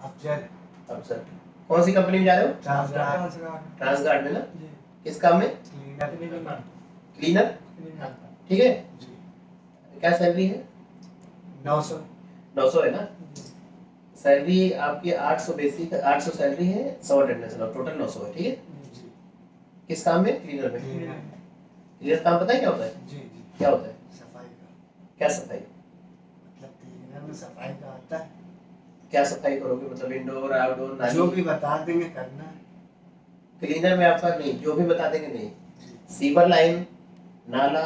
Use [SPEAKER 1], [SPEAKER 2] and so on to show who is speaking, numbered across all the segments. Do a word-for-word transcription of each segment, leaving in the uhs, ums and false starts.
[SPEAKER 1] अफजल।
[SPEAKER 2] अफजल। कौन सी कंपनी में जा रहे हो?
[SPEAKER 1] ट्रांसगार्ड।
[SPEAKER 2] ट्रांसगार्ड में ना? किस काम में?
[SPEAKER 1] क्लीनर।
[SPEAKER 2] क्लीनर, ठीक है। क्या सैलरी है?
[SPEAKER 1] नौ सौ।
[SPEAKER 2] नौ सौ है ना? सैलरी आपकी आठ सौ बेसिक, आठ सौ सैलरी है, सौ अटेंडेंस है, टोटल नौ सौ है, ठीक है। किस काम में? क्लीनर में। क्लीनर काम पता है क्या होता है?
[SPEAKER 1] जी जी।
[SPEAKER 2] क्या होता है?
[SPEAKER 1] सफाई का।
[SPEAKER 2] क्या सफाई?
[SPEAKER 1] मतलब क्लीनर में सफाई का आता है।
[SPEAKER 2] क्या सफाई करोगे? मतलब इंडोर आउटडोर नाली?
[SPEAKER 1] जो भी बता देंगे करना है।
[SPEAKER 2] क्लीनर में आपका नहीं, जो भी बता देंगे नहीं। सीवर लाइन, नाला,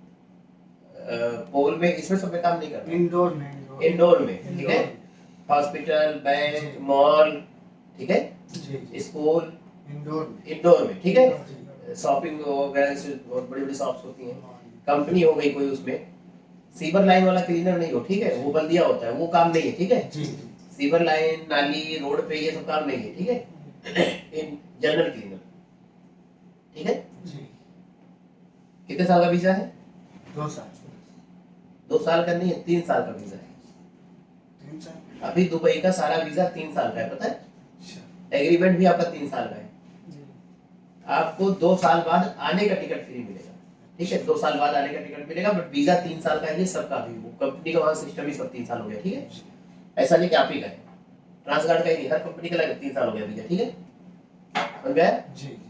[SPEAKER 2] पोल में, इसमें सब में काम नहीं करना।
[SPEAKER 1] इंडोर में।
[SPEAKER 2] इंडोर में, ठीक है। हॉस्पिटल, बैंक, मॉल, ठीक है। स्कूल,
[SPEAKER 1] इंडोर में।
[SPEAKER 2] इंडोर में, ठीक है। शॉपिंग वगैरह से बहुत बड़ी बड़ी शॉप्स होती हैं, कंपनी हो गई कोई, उसमें सीवर लाइन वाला क्लीनर नहीं हो, ठीक है। वो बल्दिया होता है, वो काम नहीं है, ठीक है। सीवर लाइन, नाली, रोड पे ये सब काम नहीं है, ठीक है। जनरल क्लीनर, ठीक है। कितने साल का वीजा है?
[SPEAKER 1] दो साल।
[SPEAKER 2] दो साल का नहीं है, तीन साल का वीजा है।
[SPEAKER 1] तीन साल।
[SPEAKER 2] अभी दुबई का सारा वीजा तीन साल का है, पता है। एग्रीमेंट भी आपका तीन साल का है। आपको दो साल बाद आने का टिकट फ्री मिलेगा, ठीक है। दो साल बाद आने का टिकट मिलेगा, बट वीजा तीन साल का है ये सबका भी। वो कंपनी का वहाँ सिस्टम ही सब तीन साल हो गया, ठीक है। ऐसा नहीं कि आप ही का है, ट्रांसगार्ड का ही नहीं, हर कंपनी का लगे तीन साल हो गया वीजा, ठीक है। समझ गया? जी जी।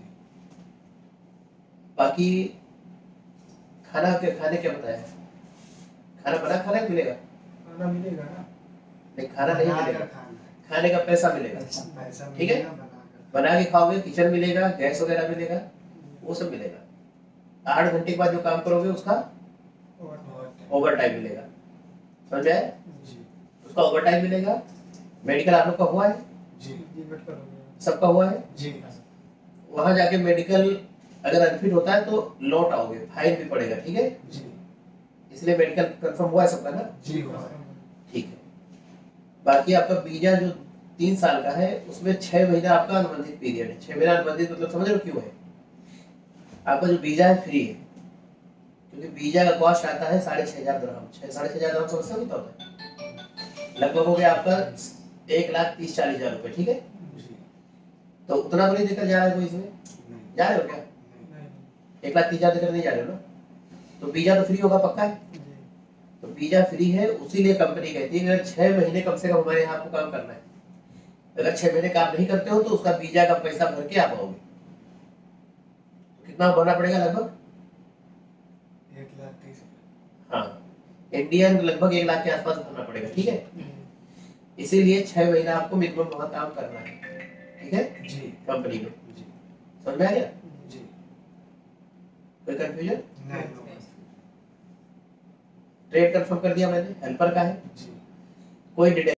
[SPEAKER 2] बाकी खाना के खाने क्या बताया? खाना बना खाना मिलेगा?
[SPEAKER 1] खाना मिलेगा ना?
[SPEAKER 2] नहीं, खाना नहीं मिलेगा, खाने का पैसा मिलेगा, ठीक है। बना के खाओगे, किचन मिलेगा, गैस वगैरह मिलेगा, वो सब मिलेगा। आठ घंटे के बाद जो काम करोगे उसका ओवर टाइम मिलेगा, समझ गए? उसका ओवर टाइम मिलेगा। मेडिकल आप लोग का हुआ है? जी, सबका हुआ है जी। वहां जाके मेडिकल अगर अनफिट होता है तो लौट आओगे, फाइन भी पड़ेगा, ठीक है जी। इसलिए मेडिकल कंफर्म हुआ है सबका ना? जी हुआ है, ठीक है। बाकी आपका वीजा जो तीन साल का है, उसमें छह महीना आपका अनुबंधित पीरियड है। छह महीना अनुबंधित मतलब समझ रहे हो क्यों है? आपका जो वीजा है फ्री है, क्योंकि वीजा का कॉस्ट आता है साढ़े छह हजार दिरहम। छह साढ़े छह हजार दिरहम समझते हो कितना होता है? लगभग हो गया आपका एक लाख तीस चालीस हजार रुपए, ठीक है। तो उतना तो नहीं देकर जा रहा है कोई इसमें? जा रहे हो क्या? एक लाख तीस हजार देकर नहीं जा रहे हो ना? तो वीजा तो फ्री होगा पक्का है। तो वीजा फ्री है, उसीलिए कंपनी कहती है कि छह महीने कम से कम हमारे यहाँ आपको काम करना है। अगर छह महीने काम नहीं करते हो तो उसका वीजा का पैसा भर के आप आओगे। कितना भरना पड़ेगा? लगभग
[SPEAKER 1] एक लाख तीस।
[SPEAKER 2] हाँ, इंडियन लगभग एक लाख के आसपास भरना पड़ेगा, ठीक है। इसीलिए छह महीना आपको मिनिमम वहाँ काम करना है, ठीक है जी, कंपनी में। समझ में आ गया जी? कोई कंफ्यूजन? नहीं। ट्रेड कंफर्म कर दिया मैंने, हेल्पर का है, कोई डिटेल